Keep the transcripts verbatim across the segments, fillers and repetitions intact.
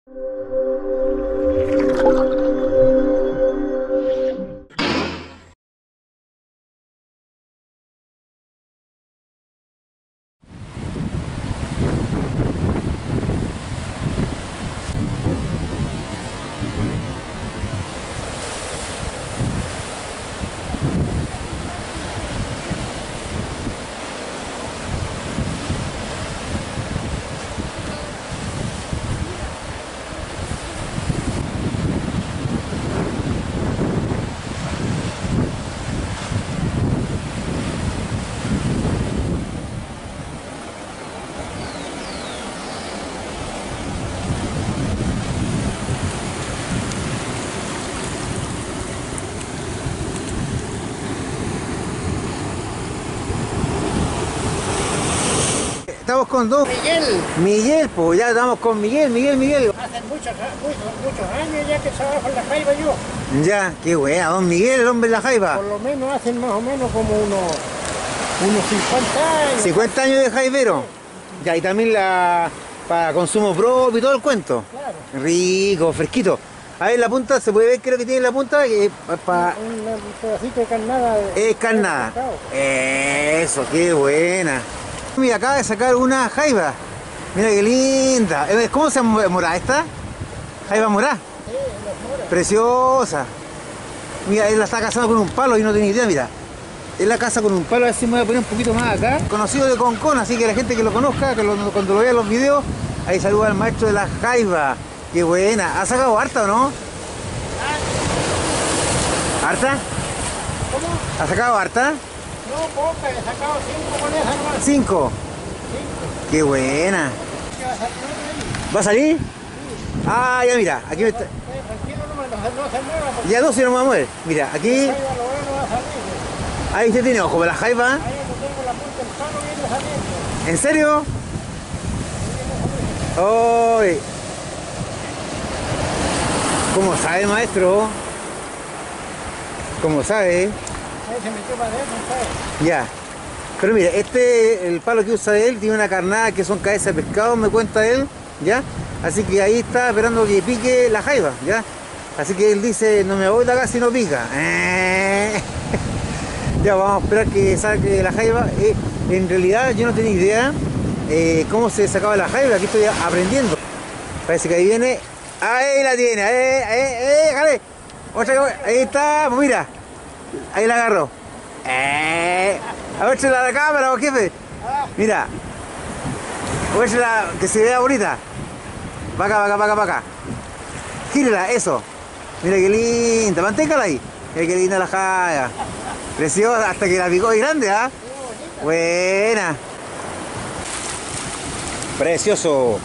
Estamos con dos. Miguel. Miguel, pues ya estamos con Miguel, Miguel, Miguel. Hace muchos, muchos, muchos años ya que trabajo en la Jaiba yo. Ya, qué buena, don Miguel, el hombre de la Jaiba. Por lo menos hacen más o menos como unos, unos cincuenta años. cincuenta años de jaibero. Ya, y también la para consumo propio y todo el cuento. Claro. Rico, fresquito. A ver la punta, se puede ver qué es lo que tiene la punta. Eh, para... Un, un pedacito de carnada. De, es carnada. Eso, qué buena. Mira, acaba de sacar una jaiba. Mira qué linda. ¿Cómo se llama morá esta? Jaiba morá. Sí, las moras. Preciosa. Mira, él la está cazando con un palo y no tiene idea, mira. Él la caza con un palo, a ver si me voy a poner un poquito más acá. Conocido de Concón, así que la gente que lo conozca, que lo, cuando lo vea en los videos, ahí saluda al maestro de la jaiba. Qué buena. ¿Ha sacado harta o no? ¿Harta? ¿Cómo? ¿Ha sacado harta? No, poca, he sacado cinco con esa nomás. ¿Cinco? Cinco. Qué buena. ¿Qué va a salir ahí? ¿Va a salir? Ah, ya mira, aquí me está... Eh, tranquilo, no, me, no, no se mueva. Porque Ya no se nos va a mover. Mira, aquí... la Jaiba lo bueno va a salir. Ahí usted tiene ojo para la jaiba. Ahí donde tengo la punta del palo viene saliendo. ¿En serio? ¡Uy! ¿Cómo sabe, maestro? ¿Cómo sabe? Ahí se metió para adentro, ¿sabes? Ya. Pero mira, este, el palo que usa él, tiene una carnada que son cabezas de pescado, me cuenta él, ¿ya? Así que ahí está esperando que pique la jaiba, ¿ya? Así que él dice, no me voy de acá si no pica. Eh. Ya, vamos a esperar que saque la jaiba. Eh, en realidad yo no tenía idea eh, cómo se sacaba la jaiba, aquí estoy aprendiendo. Parece que ahí viene. Ahí la tiene, ahí, ahí, ahí, jale. Otra, ahí está, pues mira. Ahí la agarró. Eh. A ver, la cámara, ¿o jefe? Mira. A ver, que se vea bonita. Va acá, va acá, va acá, va acá. Gírela, eso. Mira qué linda, manténgala ahí. Mira qué linda la jaiba. Preciosa, hasta que la picó y grande, ¿ah? ¿eh? Buena. Precioso.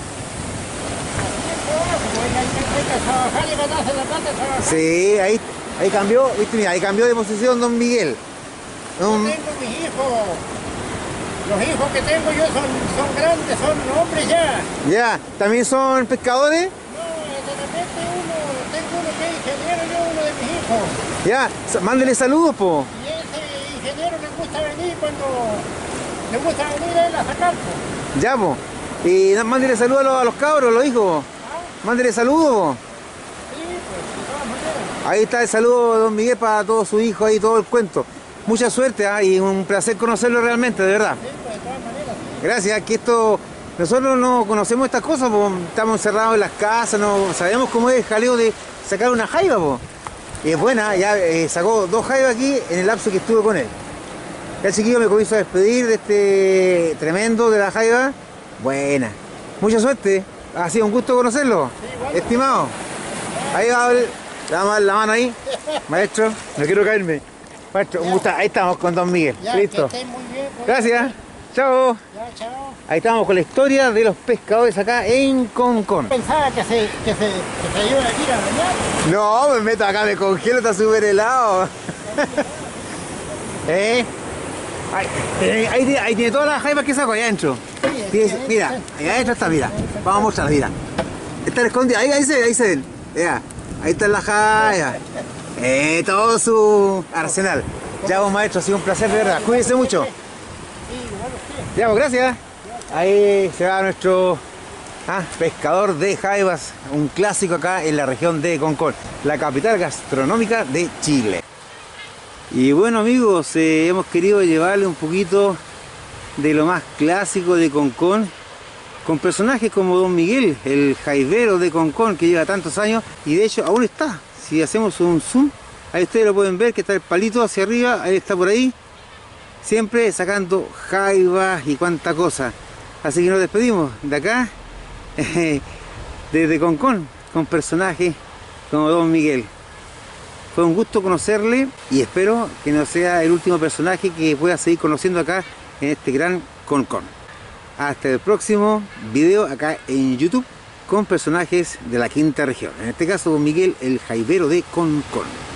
Sí, ahí, ahí cambió, viste, mira, ahí cambió de posición don Miguel. Don... Yo tengo mis hijos. Los hijos que tengo yo son, son grandes, son hombres ya. Ya, ¿también son pescadores? No, de repente uno, tengo uno que es ingeniero, yo uno de mis hijos. Ya, mándele saludos, po. Y ese ingeniero le gusta venir cuando le gusta venir a él a sacar, po. Ya, po. Y mándele saludos a los, a los cabros, los hijos. ¿Ah? Mándele saludos, po. Sí, pues, de todas maneras. Ahí está el saludo de don Miguel para todos sus hijos, ahí todo el cuento. Mucha suerte, ¿eh? Y un placer conocerlo realmente, de verdad. Sí, pues, de todas maneras, sí. Gracias, que esto... Nosotros no conocemos estas cosas, pues estamos encerrados en las casas, no sabemos cómo es el jaleo de sacar una jaiba, pues. Y es buena, ya eh, sacó dos jaibas aquí en el lapso que estuve con él. El chiquillo me comienza a despedir de este tremendo de la jaiba. Buena. Mucha suerte. Ha sido un gusto conocerlo. Sí, igual, estimado. Ahí va, le damos la mano ahí. Maestro, no quiero caerme. Maestro, un gusto. Ahí estamos con don Miguel. Ya, listo. que estén muy bien, pues. Gracias. Chao. Ya, chao. Ahí estamos con la historia de los pescadores acá en Concón. Pensaba que se, que se, que se iba a ir a bañar. No, me meto acá, me congelo, está súper helado. ¿Eh? Ahí, ahí, ahí, tiene, ahí tiene todas las jaibas que saco allá adentro. Sí, Mira, mira, ahí adentro está, mira. Vamos a mostrar, mira. Está escondida, ahí, ahí se ve, ahí se ven. Mira, ahí está la jaiba. Eh, todo su arsenal. Ya vos, maestro, ha sido un placer de verdad. Cuídense mucho. Ya, pues gracias. Ahí se va nuestro Ah, pescador de jaivas, un clásico acá en la región de Concón, la capital gastronómica de Chile. Y bueno amigos, eh, hemos querido llevarle un poquito de lo más clásico de Concón, con personajes como Don Miguel, el jaivero de Concón, que lleva tantos años y de hecho aún está. Si hacemos un zoom, ahí ustedes lo pueden ver, que está el palito hacia arriba, ahí está por ahí, siempre sacando jaivas y cuánta cosa. Así que nos despedimos de acá, desde Concón, con personajes como Don Miguel. Fue un gusto conocerle y espero que no sea el último personaje que pueda seguir conociendo acá en este gran Concón. Hasta el próximo video acá en YouTube con personajes de la quinta región. En este caso Don Miguel, el jaivero de Concón.